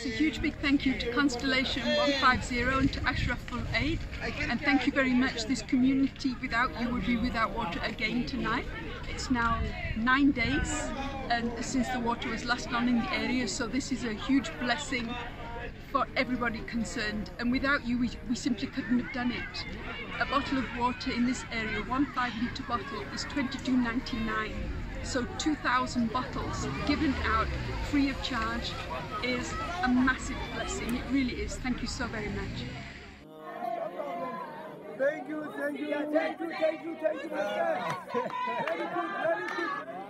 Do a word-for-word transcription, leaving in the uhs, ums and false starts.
Yes, a huge big thank you to Constellation one five zero and to Ashraful Aid, and thank you very much. This community without you would be without water again tonight. It's now nine days and since the water was last on in the area, so this is a huge blessing for everybody concerned, and without you we, we simply couldn't have done it. A bottle of water in this area, one five litre bottle, is twenty-two ninety-nine. So two thousand bottles given out free of charge is a massive blessing. It really is. Thank you so very much. Thank you, thank you, thank you, thank you, thank you, thank you. Very good, very good.